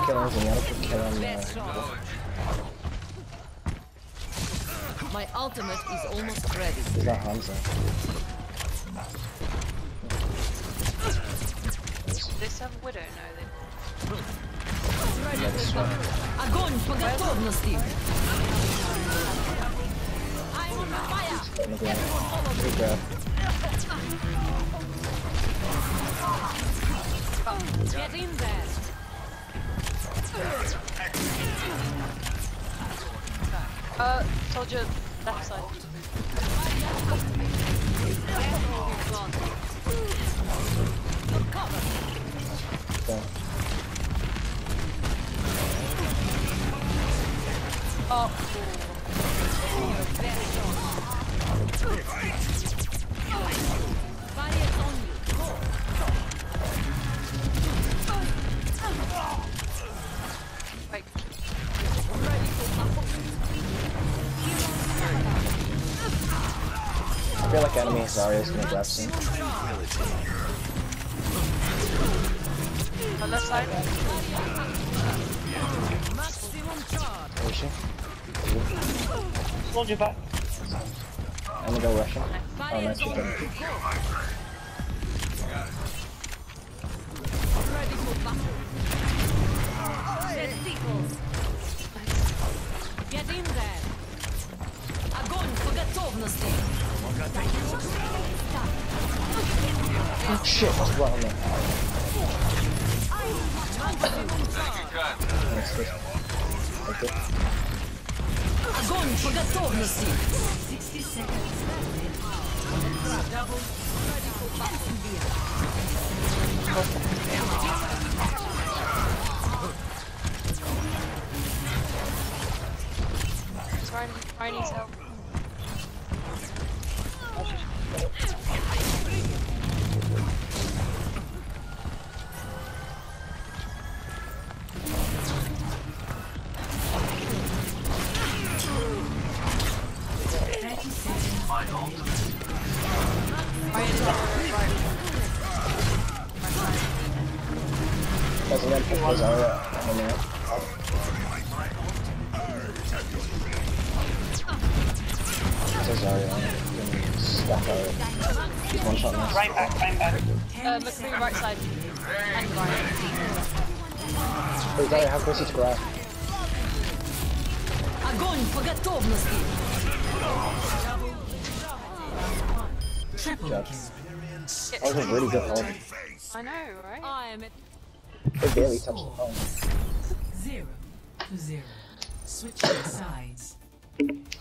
kill Zenyatta for killing My ultimate is almost ready. He's not Hanzo. They have a Widow now, Огонь по готовности! I'm on fire! Everyone follow me! Get in there! Soldier, left side. Cover! Oh. Barriers on you! Go! Wait. I feel like enemy Zarya's gonna grab soon. On left side. Maximum charge! Where is she? Soldier back. I'm gonna go Russian. Oh, nice, you did. Ready for battle! Set sequels! Get in there! Огонь по готовности! Oh shit, that's right on me. Nice, good. Thank you. Огонь по готовности! 60 seconds. Double. Ready for battle. Ryan needs help. There's a limp for Zarya in there. There's Zarya. Stack out. He's one shot now. Right back. McCree right side. And Ryan. Hey Zarya, how close is Grab? Огонь по готовности! Triple Job. kill. That was a really good hold. I know, right? I am at They barely touched the phone. 0-0. Switching sides.